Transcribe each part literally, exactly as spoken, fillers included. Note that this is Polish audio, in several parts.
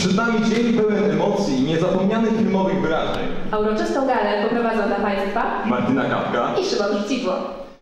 Przed nami dzień pełen emocji i niezapomnianych filmowych wyrażeń. A uroczystą galę poprowadzą dla Państwa Martyna Kapka i Szymon Rzucidło.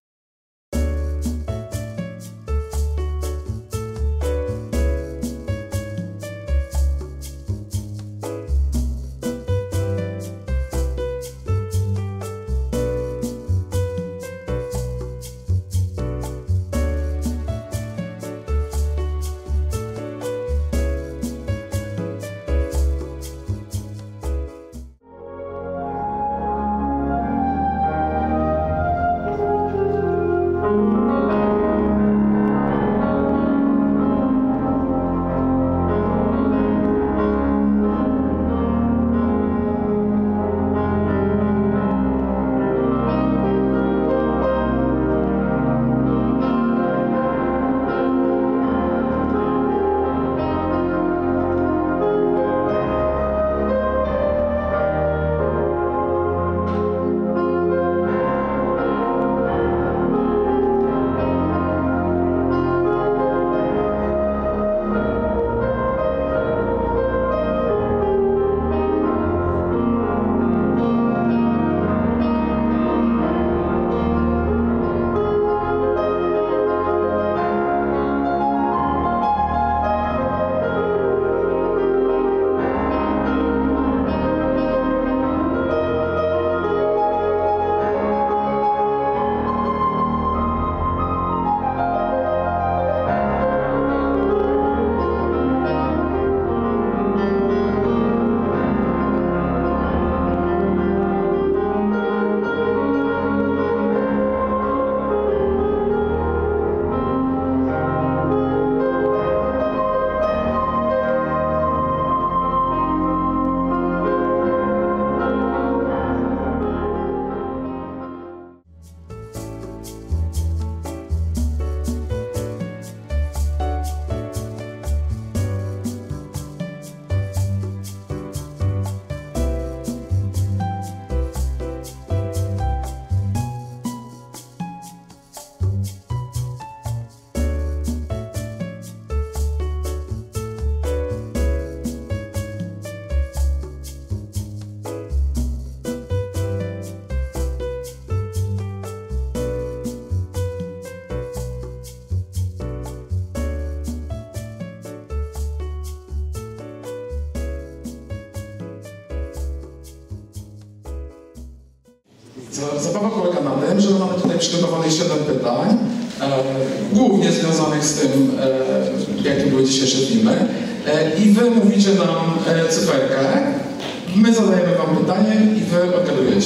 Zabawa polega na tym, że mamy tutaj przygotowanych siedem pytań, e, głównie związanych z tym, e, jakie były dzisiejsze filmy. E, I wy mówicie nam e, cyferkę, my zadajemy wam pytanie i wy odgadujecie.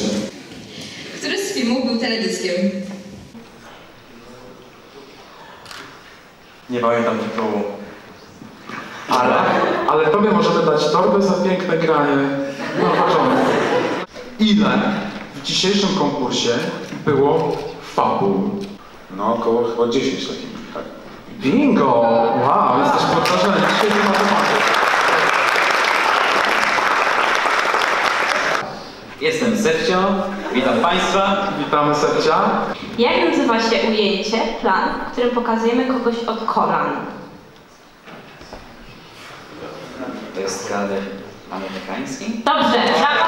Który z filmów był teledyskiem? Nie pamiętam tytułu. Ale, ale tobie możemy dać torbę za piękne granie na początek. Ile w dzisiejszym konkursie było fabuł? No około chyba dziesięć takich, tak. Bingo! Wow, jesteś podważony. Świetny matematyk. Jestem Sergio, witam Państwa. Witamy Sergia. Jak nazywa się ujęcie, plan, w którym pokazujemy kogoś od kolan? To jest kadr amerykański. Dobrze, brawo!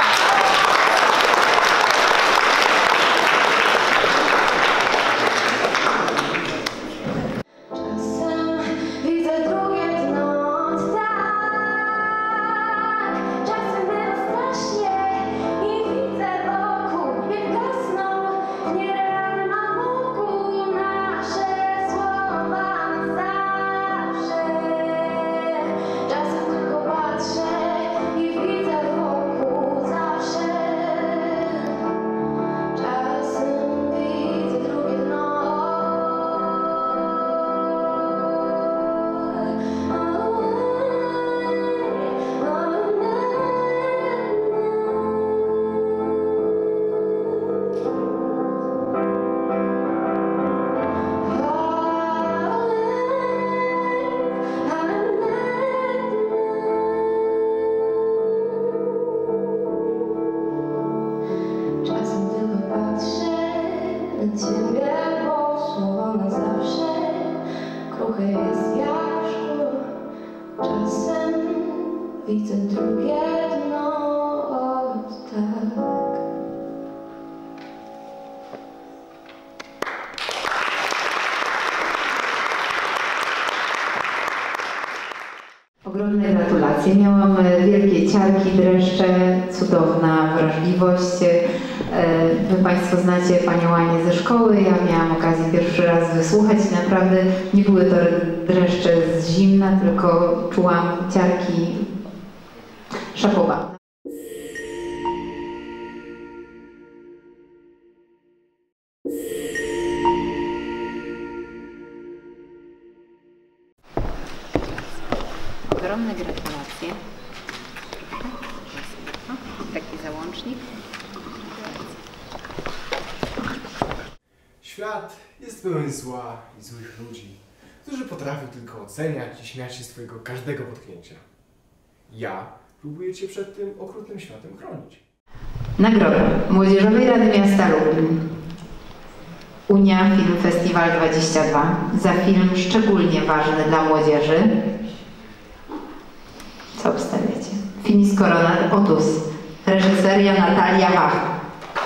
Widzę Ogromne gratulacje. Miałam wielkie ciarki, dreszcze, cudowna wrażliwość. Wy Państwo znacie Panią Anię ze szkoły. Ja miałam okazję pierwszy raz wysłuchać i naprawdę nie były to dreszcze z zimna, tylko czułam ciarki. Szapoba. Ogromne gratulacje. Taki załącznik. Świat jest pełen zła i złych ludzi, którzy potrafią tylko oceniać i śmiać się z twojego każdego potknięcia. Ja próbuję cię przed tym okrutnym światem chronić. Nagroda Młodzieżowej Rady Miasta Lublin. Unia Film Festiwal dwadzieścia dwa za film szczególnie ważny dla młodzieży. Co obstawiacie? Finis Coronat Otus. Reżyseria Natalia Wach.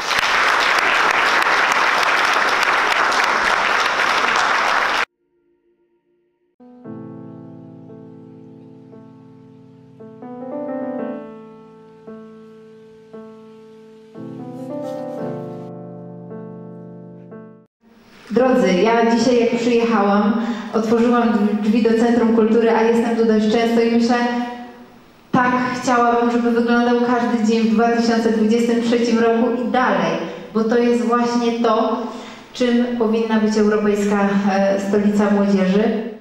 Drodzy, ja dzisiaj jak przyjechałam, otworzyłam drzwi do Centrum Kultury, a jestem tu dość często i myślę, tak chciałabym, żeby wyglądał każdy dzień w dwa tysiące dwudziestym trzecim roku i dalej, bo to jest właśnie to, czym powinna być Europejska Stolica Młodzieży.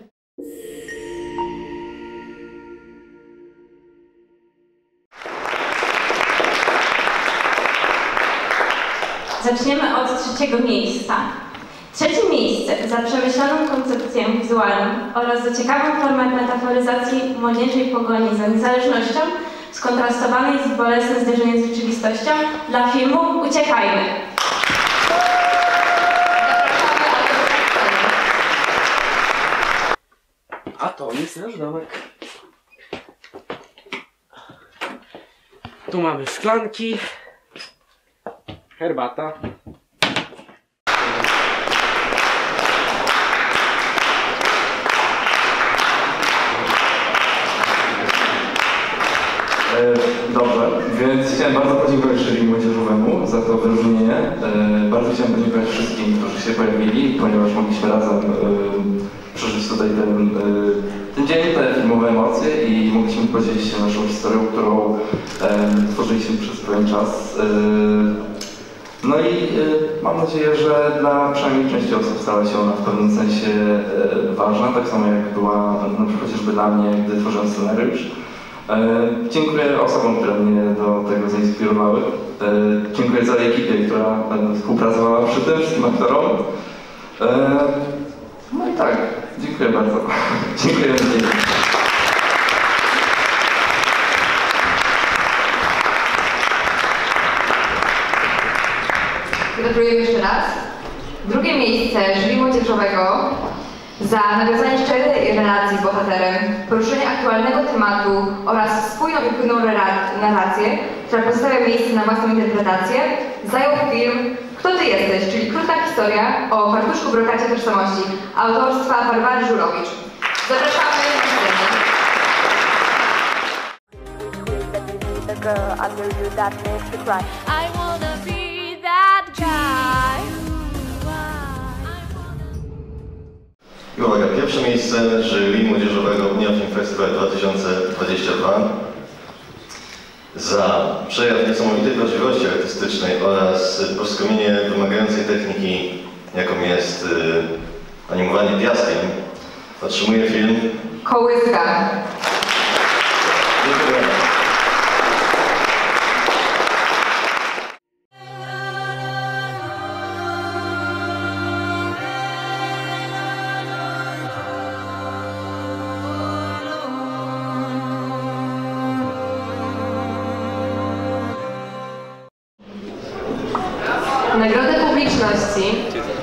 Zaczniemy od trzeciego miejsca. Trzecie miejsce za przemyślaną koncepcję wizualną oraz za ciekawą formę metaforyzacji młodzieńczej pogoni za niezależnością, skontrastowanej z bolesnym zderzeniem z rzeczywistością, dla filmu Uciekajmy! A to jest nasz domek. Tu mamy szklanki, herbata. Dobrze, więc chciałem bardzo podziękować jury młodzieżowemu za to wyróżnienie. Bardzo chciałem podziękować wszystkim, którzy się pojawili, ponieważ mogliśmy razem przeżyć tutaj ten, ten dzień, te filmowe emocje i mogliśmy podzielić się naszą historią, którą tworzyliśmy przez pewien czas. No i mam nadzieję, że dla przynajmniej części osób stała się ona w pewnym sensie ważna, tak samo jak była na przykład chociażby dla mnie, gdy tworzyłem scenariusz. Dziękuję osobom, które mnie do tego zainspirowały. Dziękuję całej ekipie, która współpracowała przy tym, wszystkim aktorom. No i tak, dziękuję bardzo. Dziękuję. Gratuluję jeszcze raz. Drugie miejsce jury młodzieżowego za nawiązanie szczerej relacji z bohaterem, poruszenie aktualnego tematu oraz spójną i płynną narrację, która pozostawia miejsce na własną interpretację, zajął film Kto Ty Jesteś?, czyli krótka historia o fartuszku brokacie tożsamości autorstwa Barbary Żurowicz. Zapraszamy na scenę. I uwaga, pierwsze miejsce jury młodzieżowego Unia Film Festival dwa tysiące dwudziesty drugi za przejaw niesamowitej wrażliwości artystycznej oraz poskomienie wymagającej techniki, jaką jest y, animowanie piaskiem, otrzymuje film Kołyska. Dziękuję. Nagrodę Publiczności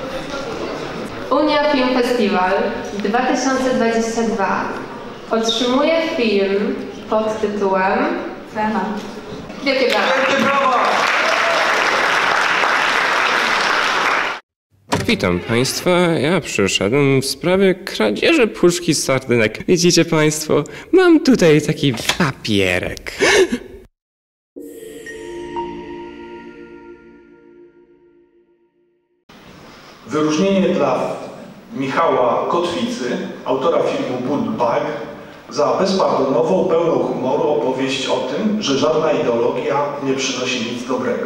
Unia Film Festival dwa tysiące dwudziesty drugi otrzymuje film pod tytułem Fema. Wielkie brawa! Wielkie brawa! Witam Państwa, ja przyszedłem w sprawie kradzieży puszki sardynek. Widzicie Państwo, mam tutaj taki papierek. Wyróżnienie dla Michała Kotwicy, autora filmu Bull Bag, za bezpardonową, pełną humoru opowieść o tym, że żadna ideologia nie przynosi nic dobrego.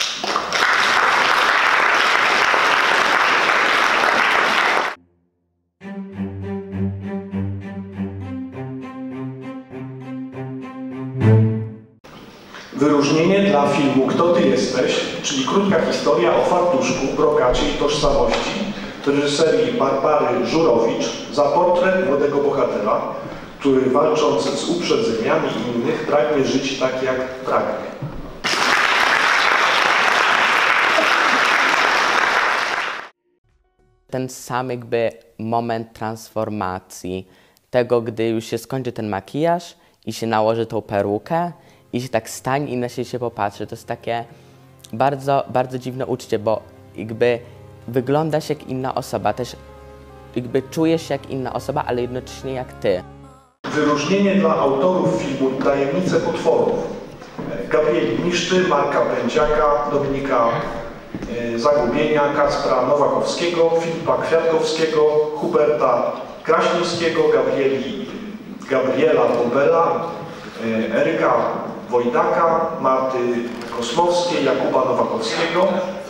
Wyróżnienie dla filmu Kto ty jesteś, czyli krótka historia o fartuszku, brokacie i tożsamości w reżyserii Barbary Żurowicz za portret młodego bohatera, który walcząc z uprzedzeniami innych pragnie żyć tak jak pragnie. Ten sam jakby moment transformacji, tego gdy już się skończy ten makijaż i się nałoży tą perukę i się tak stań i na siebie się popatrzy. To jest takie bardzo, bardzo dziwne uczucie, bo jakby wyglądasz jak inna osoba, też jakby czujesz się jak inna osoba, ale jednocześnie jak ty. Wyróżnienie dla autorów filmu Tajemnice potworów. Gabrieli Miszty, Marka Będziaka, Dominika Zagubienia, Kacpra Nowakowskiego, Filipa Kwiatkowskiego, Huberta Kraśnickiego, Gabrieli, Gabriela Bobela, Eryka Wojdaka, Marty Kosmowskiej, Jakuba Nowakowskiego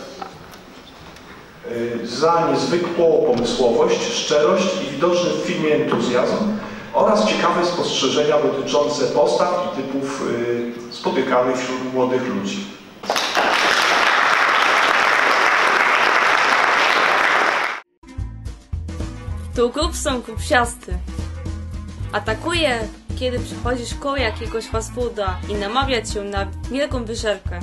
za niezwykłą pomysłowość, szczerość i widoczny w filmie entuzjazm oraz ciekawe spostrzeżenia dotyczące postaw i typów spotykanych wśród młodych ludzi. Tu kupson kupsiasty. Atakuje, kiedy przychodzisz koło jakiegoś fast fooda i namawia cię na wielką wyżerkę.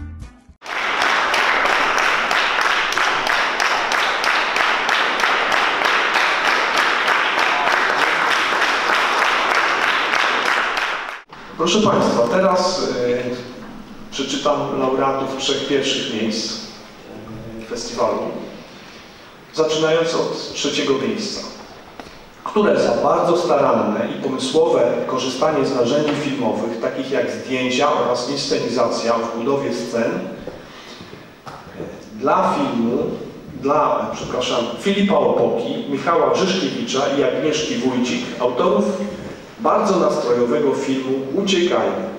Proszę Państwa, teraz y, przeczytam laureatów trzech pierwszych miejsc festiwalu, zaczynając od trzeciego miejsca, które za bardzo staranne i pomysłowe korzystanie z narzędzi filmowych, takich jak zdjęcia oraz inscenizacja w budowie scen, dla filmu, dla, przepraszam, Filipa Opoki, Michała Grzyszkiewicza i Agnieszki Wójcik, autorów bardzo nastrojowego filmu Uciekajmy.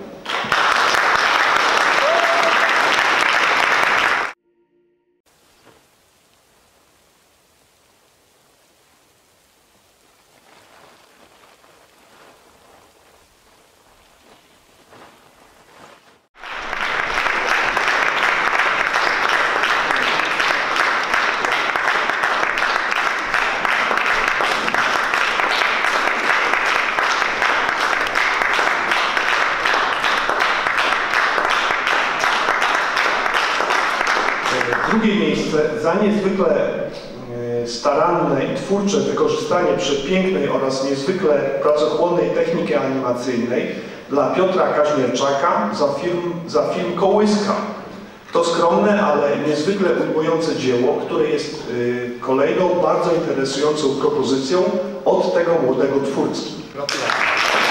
Drugie miejsce za niezwykle staranne i twórcze wykorzystanie przepięknej oraz niezwykle pracochłonnej techniki animacyjnej dla Piotra Kaźmierczaka za film, za film Kołyska. To skromne, ale niezwykle ujmujące dzieło, które jest kolejną bardzo interesującą propozycją od tego młodego twórcy. Gratulacje.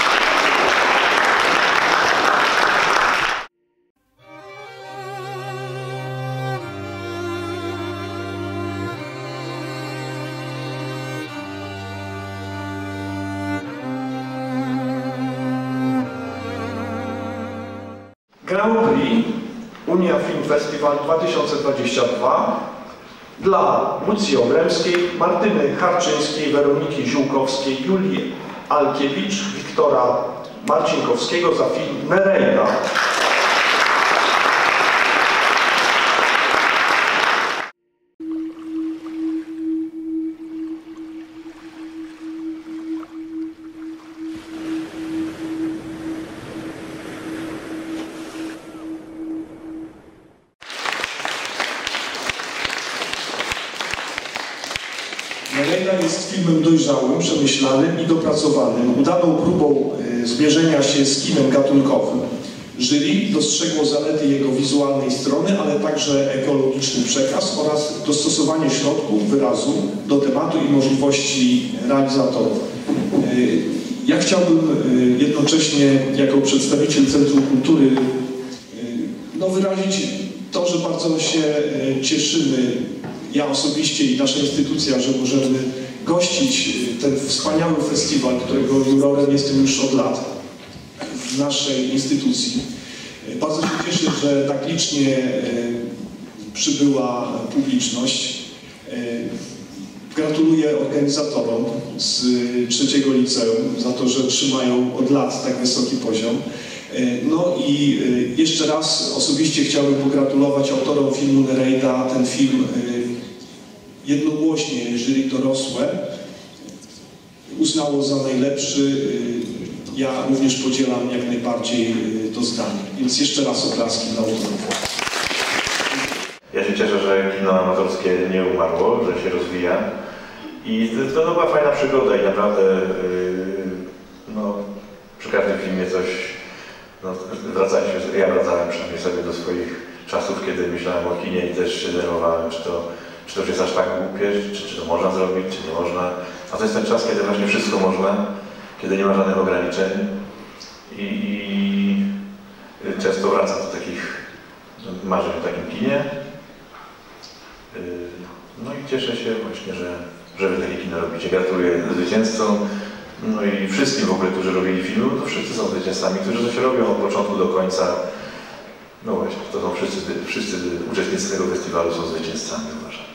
Grand Prix Unia Film Festival dwa tysiące dwadzieścia dwa dla Lucji Obremskiej, Martyny Harczyńskiej, Weroniki Ziółkowskiej, Julii Alkiewicz, Wiktora Marcinkowskiego za film Nereida. Nereida jest filmem dojrzałym, przemyślanym i dopracowanym, udaną próbą zmierzenia się z kinem gatunkowym. Jury dostrzegło zalety jego wizualnej strony, ale także ekologiczny przekaz oraz dostosowanie środków wyrazu do tematu i możliwości realizatorów. Ja chciałbym jednocześnie jako przedstawiciel Centrum Kultury no, wyrazić to, że bardzo się cieszymy, ja osobiście i nasza instytucja, że możemy gościć ten wspaniały festiwal, którego jurorem jestem już od lat w naszej instytucji. Bardzo się cieszę, że tak licznie przybyła publiczność. Gratuluję organizatorom z trzeciego liceum za to, że trzymają od lat tak wysoki poziom. No i jeszcze raz osobiście chciałbym pogratulować autorom filmu Nereida. Ten film jednogłośnie jury dorosłe uznało za najlepszy. Ja również podzielam jak najbardziej to zdanie. Więc jeszcze raz oklaski dla autorów. Ja się cieszę, że kino amatorskie nie umarło, że się rozwija. I to, to była fajna przygoda i naprawdę yy, no, przy każdym filmie coś, no, wracałem się, ja wracałem przynajmniej sobie do swoich czasów, kiedy myślałem o kinie i też się denerwowałem, czy to, czy to już jest aż tak głupie, czy, czy to można zrobić, czy nie można. A to jest ten czas, kiedy właśnie wszystko można, kiedy nie ma żadnych ograniczeń i, i często wracam do takich marzeń o takim kinie. No i cieszę się właśnie, że, że wy takie kino robicie. Gratuluję zwycięzcom, no i wszystkim w ogóle, którzy robili filmy, to wszyscy są zwycięzcami, którzy coś robią od początku do końca. No właśnie, to są wszyscy, wszyscy uczestnicy tego festiwalu są zwycięzcami, uważam.